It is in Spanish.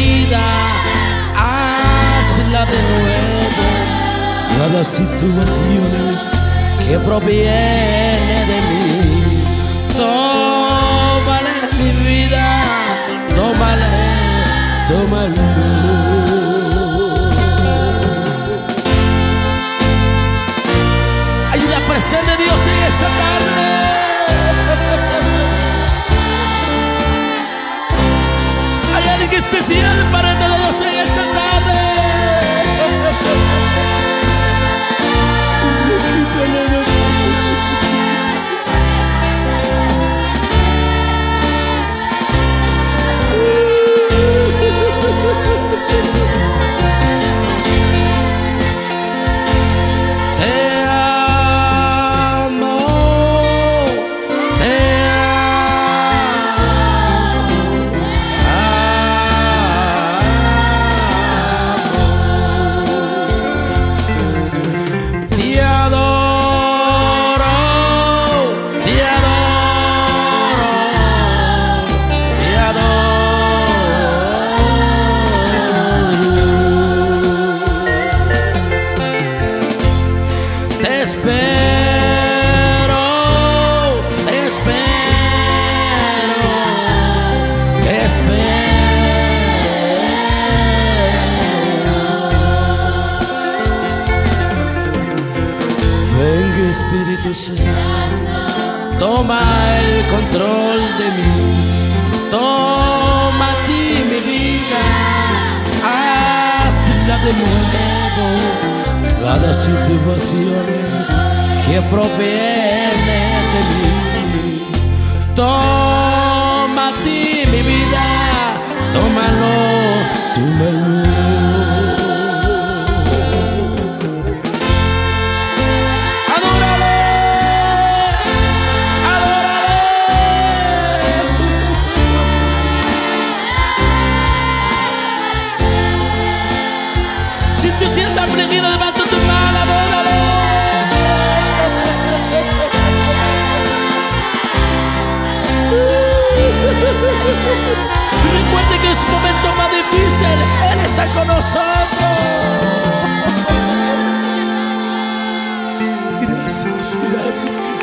vida, hazla de nuevo. Cada situación que proviene de mí, tómale mi vida, tómale, tómalo. Hay una presencia de Dios en esta tarde. Hay alguien especial para todos en esta tarde. Espíritu Santo, toma el control de mí, toma a ti mi vida, hazla de nuevo. Cada situación que proviene de mí, toma a ti mi vida, tómalo, tómalo. Si tú sientes afligido, levanta tu mano, adórale. Recuerde que en su momento más difícil Él está con nosotros. Gracias, gracias.